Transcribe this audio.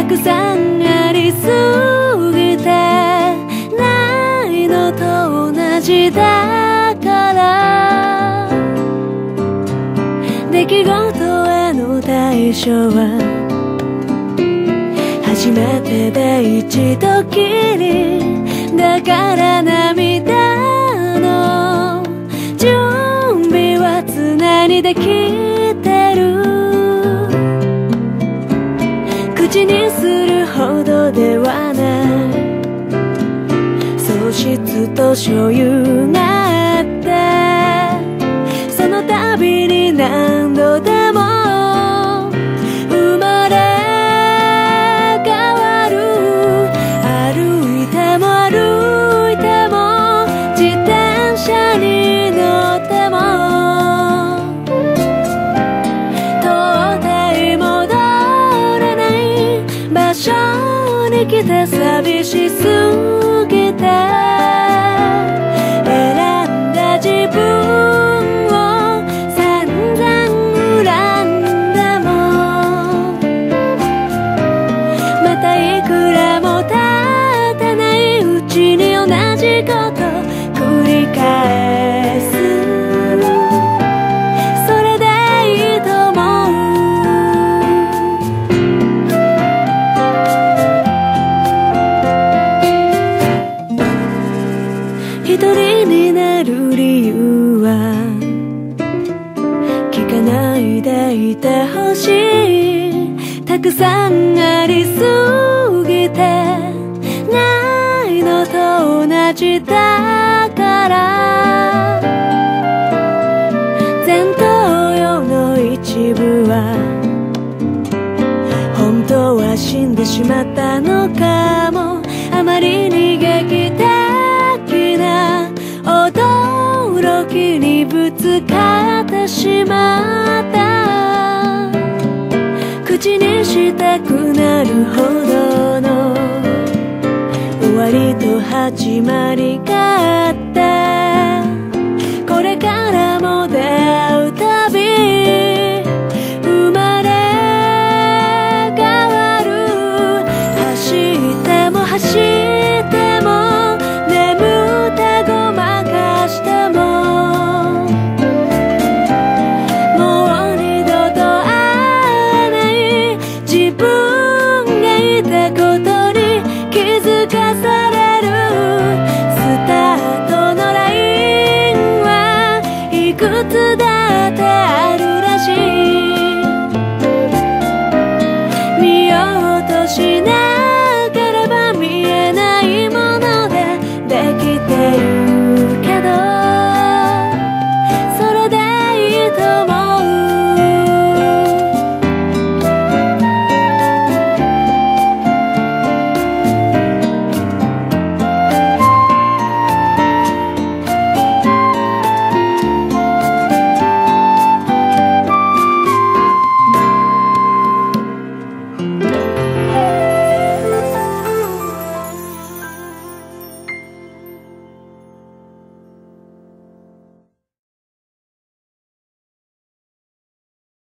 くさんありすぎてないのと同じだから、出来事への対処は初めてで一度きりだから、涙の準備は常にできてる。口にするほどではない素質と所有があって、その度に何度でも生まれ変わる。歩いても歩いても自転車に乗っても到底戻れない場所に来て、寂しすぎて選んだ自分を散々恨んでも、またいくらも経たないうちに同じこと繰り返す。それでいいと思う。一人になる理由は聞かないでいてほしい。たくさんありすぎてないのと同じだから、前頭葉の一部は本当は死んでしまったのかも。あまりに劇的な驚きにぶつかってしまった。口にしたくなるほどの終わりと始まりがあって、